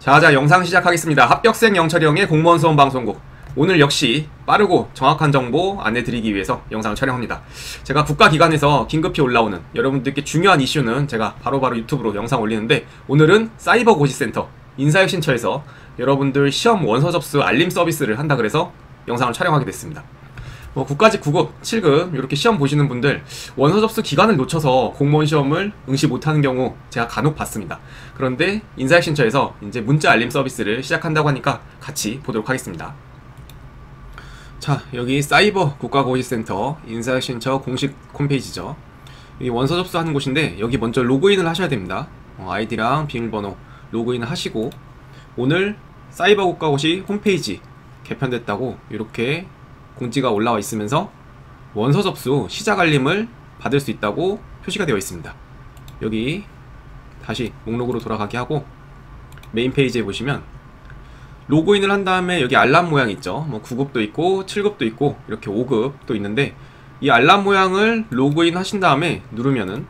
자, 영상 시작하겠습니다. 합격생 영철이 형의 공무원 수험 방송국. 오늘 역시 빠르고 정확한 정보 안내드리기 위해서 영상을 촬영합니다. 제가 국가기관에서 긴급히 올라오는 여러분들께 중요한 이슈는 제가 바로바로 유튜브로 영상 올리는데, 오늘은 사이버고시센터 인사혁신처에서 여러분들 시험 원서 접수 알림 서비스를 한다 그래서 영상을 촬영하게 됐습니다. 국가직 9급, 7급 이렇게 시험 보시는 분들 원서 접수 기간을 놓쳐서 공무원 시험을 응시 못하는 경우 제가 간혹 봤습니다. 그런데 인사혁신처에서 이제 문자 알림 서비스를 시작한다고 하니까 같이 보도록 하겠습니다. 자, 여기 사이버 국가고시센터 인사혁신처 공식 홈페이지죠. 이 원서 접수하는 곳인데, 여기 먼저 로그인을 하셔야 됩니다. 아이디랑 비밀번호 로그인을 하시고, 오늘 사이버 국가고시 홈페이지 개편됐다고 이렇게 공지가 올라와 있으면서 원서 접수 시작 알림을 받을 수 있다고 표시가 되어 있습니다. 여기 다시 목록으로 돌아가게 하고 메인 페이지에 보시면 로그인을 한 다음에 여기 알람 모양 있죠. 9급도 있고 7급도 있고 이렇게 5급도 있는데, 이 알람 모양을 로그인 하신 다음에 누르면은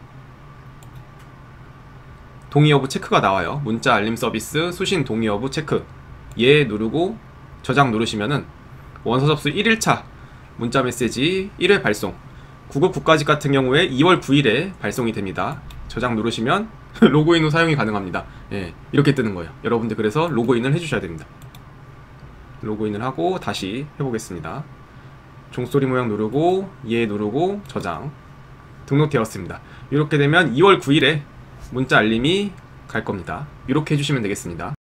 동의 여부 체크가 나와요. 문자 알림 서비스 수신 동의 여부 체크, 예 누르고 저장 누르시면은 원서 접수 1일차 문자 메시지 1회 발송, 9급 국가직 같은 경우에 2월 9일에 발송이 됩니다. 저장 누르시면 로그인 후 사용이 가능합니다. 예, 이렇게 뜨는 거예요. 여러분들 그래서 로그인을 해주셔야 됩니다. 로그인을 하고 다시 해보겠습니다. 종소리 모양 누르고 예 누르고 저장, 등록되었습니다. 이렇게 되면 2월 9일에 문자 알림이 갈 겁니다. 이렇게 해주시면 되겠습니다.